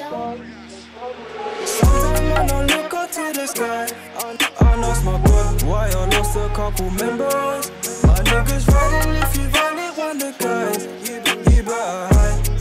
Sometimes when I look up to the sky, I lost my blood. Why I lost a couple members. My niggas